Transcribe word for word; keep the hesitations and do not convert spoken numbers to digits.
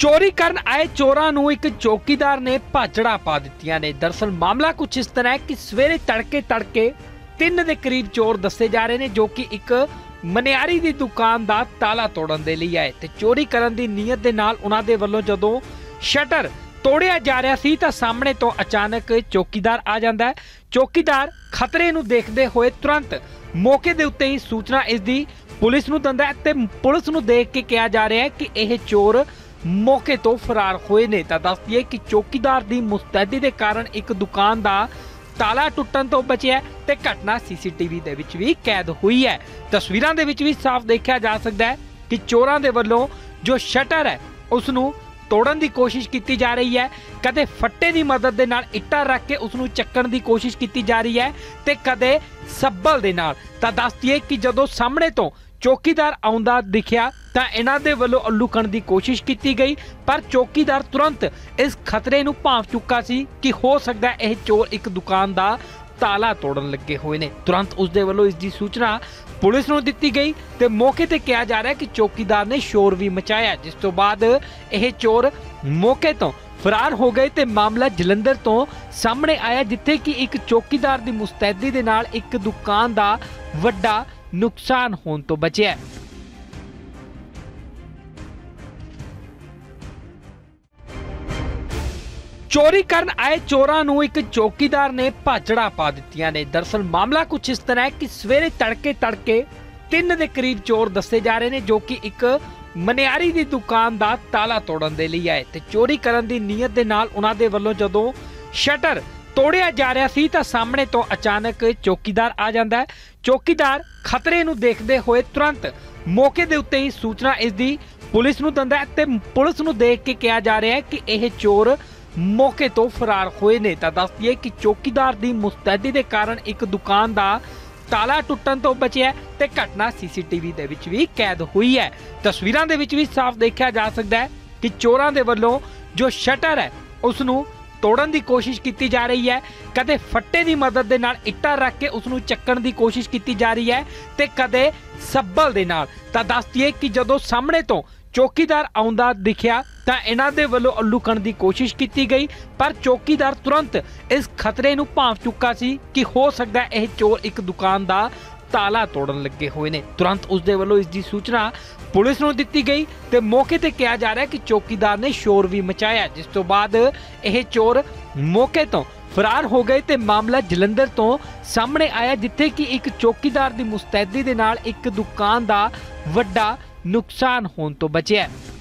चोरी करन आए चोरां नूं एक चौकीदार ने भाजड़ा पा दित्तियां ने। दरअसल मामला कुछ इस तरह है कि सवेरे तड़के तड़के तीन दे करीब चोर दसे जा रहे ने जो कि एक मनियारी दी दुकान दा ताला तोड़न दे लई आए ते चोरी करन दी नीयत दे नाल उन्हां दे वल्लों जदों शटर तोड़िया जा रहा सी तां सामने तो अचानक चौकीदार आ जांदा है। चौकीदार खतरे नूं देखदे होए तुरंत मौके दे उत्ते ही सूचना इसदी पुलिस नूं दिंदा है ते पुलिस नूं देख के कहा जा रहा है कि यह चोर मौके तो फरार होए ने। तां दस दईए कि चौकीदार दी मुस्तैदी दे कारण एक दुकान दा ताला टुटन तो बचिया ते घटना सीसीटीवी दे विच भी कैद हुई है। तस्वीरां दे विच भी साफ देखा जा सकता है कि चोरां दे वल्लों जो शटर है उसनूं तोड़न की कोशिश की जा रही है, कदे फट्टे की मदद दे नाल इट्टा रख के उसनूं चक्कण की कोशिश की जा रही है ते कदे सब्बल दे नाल। तां दस दईए कि जदों सामने तो चौकीदार आउंदा दिखिया तां इन्हां दे वल्लों लुकण की कोशिश की गई, पर चौकीदार तुरंत इस खतरे नूं भांप चुका सी कि हो सकता है यह चोर एक दुकान का ताला तोड़न लगे हुए ने। तुरंत उसदे वल्लों इसकी सूचना पुलिस नूं दित्ती गई ते मौके ते कहा जा रहा है कि चौकीदार ने शोर भी मचाया, जिस तो बाद यह चोर मौके तो फरार हो गए ते मामला जलंधर तो सामने आया जिथे कि एक चौकीदार की मुस्तैदी दे नाल एक दुकान का वड्डा नुकसान होने तो बचिया। चोरी करन आए चोरां नूं एक चौकीदार ने भाजड़ा पा दित्तियां ने। दरअसल मामला कुछ इस तरह है कि सवेरे तड़के तड़के तीन दे करीब चोर दसे जा रहे ने जो कि एक मनियारी दी दुकान दा ताला तोड़न दे लई आए ते चोरी करन दी नीयत दे नाल उन्हां दे वल्लों जदों शटर तोड़िया जा रहा सी तां सामने तो अचानक चौकीदार आ जांदा है। चौकीदार खतरे नूं देखदे होए तुरंत मौके दे उत्ते ही सूचना इसदी पुलिस नूं दिंदा है ते पुलिस नूं देख के कहा जा रहा है कि यह चोर मौके तो फरार होए ने। तां दस दईए कि चौकीदार दी मुस्तैदी दे कारण एक दुकान दा ताला टुटन तो बचिया ते घटना सीसीटीवी दे विच भी कैद हुई है। तस्वीरां दे विच भी साफ देखा जा सकता है कि चोरां दे वल्लों जो शटर है उसनूं तोड़न की कोशिश की जा रही है, कदे फट्टे की मदद दे नाल इट्टा रख के उसनूं चक्कण की कोशिश की जा रही है ते कदे सब्बल दे नाल। तां दस दईए कि जदों सामने तो चौकीदार आउंदा दिखिया तां इन्हां दे वल्लों लुकण की कोशिश की गई, पर चौकीदार तुरंत इस खतरे नूं भांप चुका सी कि हो सकता है यह चोर एक दुकान का ताला तोड़न लगे हुए ने। तुरंत उसदे वल्लों इसकी सूचना पुलिस नूं दित्ती गई ते मौके ते कहा जा रहा है कि चौकीदार ने शोर भी मचाया, जिस तो बाद यह चोर मौके तो फरार हो गए ते मामला जलंधर तो सामने आया जिथे कि एक चौकीदार की मुस्तैदी दे नाल एक दुकान का वड्डा नुकसान होने तो बचिया।